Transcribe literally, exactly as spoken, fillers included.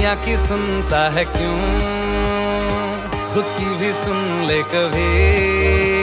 दुनिया की सुनता है क्यों, खुद की भी सुन ले कभी।